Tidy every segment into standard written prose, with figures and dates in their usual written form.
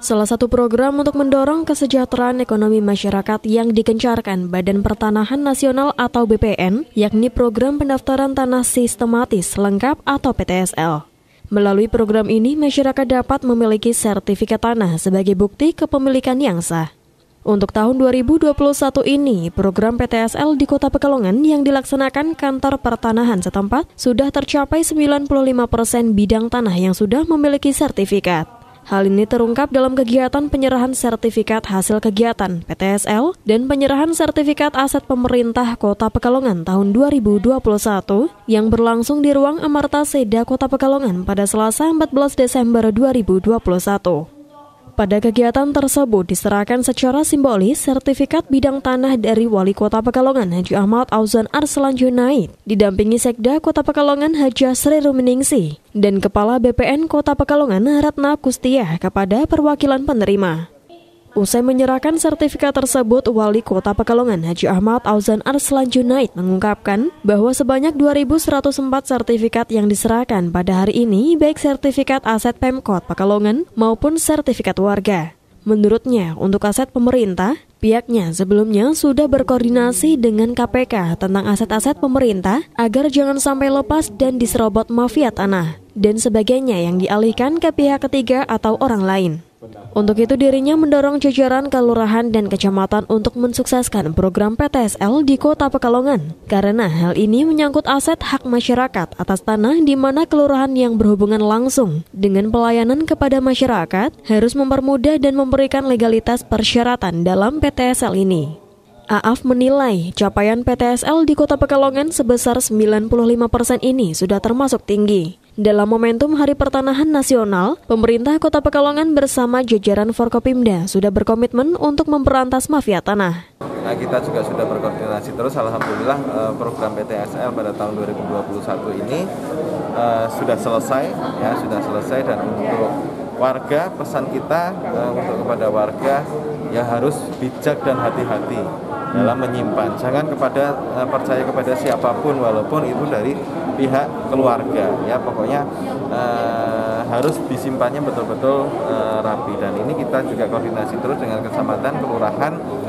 Salah satu program untuk mendorong kesejahteraan ekonomi masyarakat yang digencarkan Badan Pertanahan Nasional atau BPN, yakni Program Pendaftaran Tanah Sistematis Lengkap atau PTSL. Melalui program ini, masyarakat dapat memiliki sertifikat tanah sebagai bukti kepemilikan yang sah. Untuk tahun 2021 ini, program PTSL di Kota Pekalongan yang dilaksanakan Kantor Pertanahan setempat sudah tercapai 95% bidang tanah yang sudah memiliki sertifikat. Hal ini terungkap dalam kegiatan penyerahan sertifikat hasil kegiatan PTSL dan penyerahan sertifikat aset pemerintah Kota Pekalongan tahun 2021 yang berlangsung di Ruang Amarta Seda Kota Pekalongan pada Selasa 14 Desember 2021. Pada kegiatan tersebut diserahkan secara simbolis sertifikat bidang tanah dari Wali Kota Pekalongan Haji Ahmad Auzan Arslan Junaid, didampingi Sekda Kota Pekalongan Haji Sri Ruminingsih dan Kepala BPN Kota Pekalongan Ratna Kustiah kepada perwakilan penerima. Usai menyerahkan sertifikat tersebut, Wali Kota Pekalongan Haji Ahmad Auzan Arslan Junaid mengungkapkan bahwa sebanyak 2.104 sertifikat yang diserahkan pada hari ini, baik sertifikat aset Pemkot Pekalongan maupun sertifikat warga. Menurutnya, untuk aset pemerintah, pihaknya sebelumnya sudah berkoordinasi dengan KPK tentang aset-aset pemerintah agar jangan sampai lepas dan diserobot mafia tanah dan sebagainya yang dialihkan ke pihak ketiga atau orang lain. Untuk itu dirinya mendorong jajaran kelurahan dan kecamatan untuk mensukseskan program PTSL di Kota Pekalongan karena hal ini menyangkut aset hak masyarakat atas tanah di mana kelurahan yang berhubungan langsung dengan pelayanan kepada masyarakat harus mempermudah dan memberikan legalitas persyaratan dalam PTSL ini. Aaf menilai capaian PTSL di Kota Pekalongan sebesar 95% ini sudah termasuk tinggi. Dalam momentum Hari Pertanahan Nasional, pemerintah Kota Pekalongan bersama jajaran Forkopimda sudah berkomitmen untuk memberantas mafia tanah. Nah, kita juga sudah berkoordinasi terus, alhamdulillah program PTSL pada tahun 2021 ini sudah selesai dan untuk warga, pesan kita untuk kepada warga ya harus bijak dan hati-hati dalam menyimpan. Jangan percaya kepada siapapun walaupun itu dari pihak keluarga. Ya pokoknya harus disimpannya betul-betul rapi. Dan ini kita juga koordinasi terus dengan kecamatan, kelurahan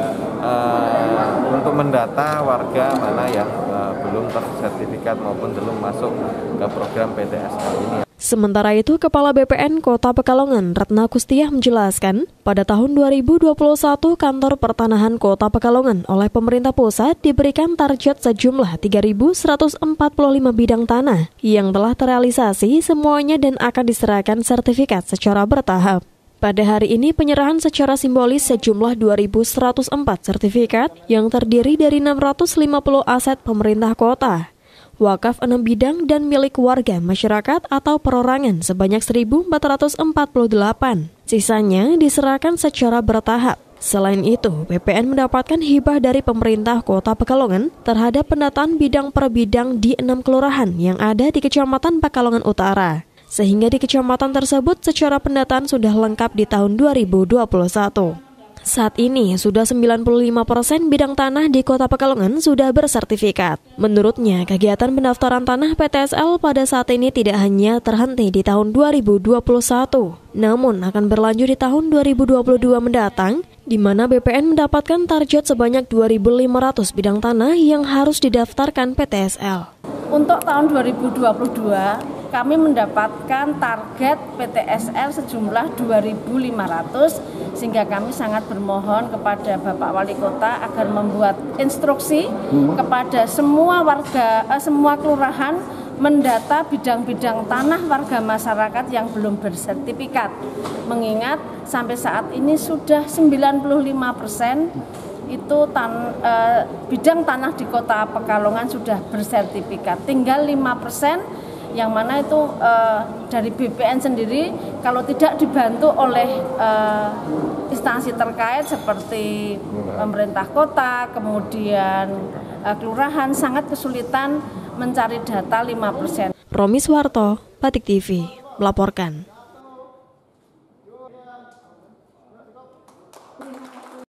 untuk mendata warga mana yang belum tersertifikat maupun belum masuk ke program PTSL ini. Sementara itu, Kepala BPN Kota Pekalongan Ratna Kustiah menjelaskan, pada tahun 2021 Kantor Pertanahan Kota Pekalongan oleh pemerintah pusat diberikan target sejumlah 3.145 bidang tanah yang telah terrealisasi semuanya dan akan diserahkan sertifikat secara bertahap. Pada hari ini penyerahan secara simbolis sejumlah 2.104 sertifikat yang terdiri dari 650 aset pemerintah kota, wakaf 6 bidang dan milik warga masyarakat atau perorangan sebanyak 1.448. Sisanya diserahkan secara bertahap. Selain itu, BPN mendapatkan hibah dari pemerintah Kota Pekalongan terhadap pendataan bidang per bidang di 6 kelurahan yang ada di Kecamatan Pekalongan Utara. Sehingga di kecamatan tersebut secara pendataan sudah lengkap di tahun 2021. Saat ini, sudah 95% bidang tanah di Kota Pekalongan sudah bersertifikat. Menurutnya, kegiatan pendaftaran tanah PTSL pada saat ini tidak hanya terhenti di tahun 2021, namun akan berlanjut di tahun 2022 mendatang, di mana BPN mendapatkan target sebanyak 2.500 bidang tanah yang harus didaftarkan PTSL. Untuk tahun 2022, kami mendapatkan target PTSL sejumlah 2.500, sehingga kami sangat bermohon kepada Bapak Wali Kota agar membuat instruksi kepada semua warga, semua kelurahan mendata bidang-bidang tanah warga masyarakat yang belum bersertifikat. Mengingat sampai saat ini sudah 95% itu bidang tanah di Kota Pekalongan sudah bersertifikat. Tinggal 5% yang mana itu dari BPN sendiri kalau tidak dibantu oleh instansi terkait seperti pemerintah kota, kemudian kelurahan sangat kesulitan mencari data 5%. Romi Suwarto, Batik TV, melaporkan.